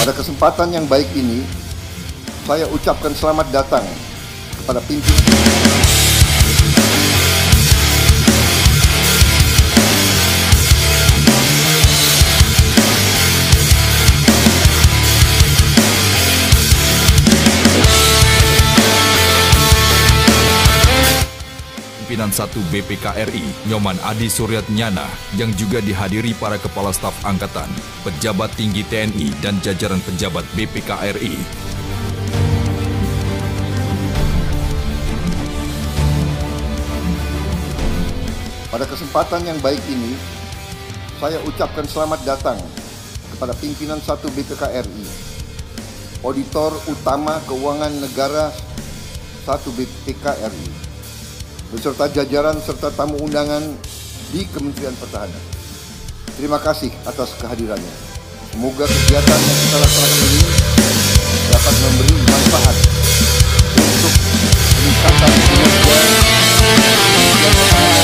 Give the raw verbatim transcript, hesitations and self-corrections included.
Pada kesempatan yang baik ini, saya ucapkan selamat datang kepada pimpinan. Pimpinan satu B P K R I, Nyoman Adi Suryatnyana, yang juga dihadiri para Kepala Staf Angkatan, pejabat tinggi T N I, dan jajaran pejabat B P K R I. Pada kesempatan yang baik ini, saya ucapkan selamat datang kepada pimpinan satu B P K R I, Auditor Utama Keuangan Negara satu B P K R I, beserta jajaran serta tamu undangan di Kementerian Pertahanan. Terima kasih atas kehadirannya. Semoga kegiatan yang kita laksanakan ini dapat memberi manfaat untuk peningkatan kinerja dan pertahanan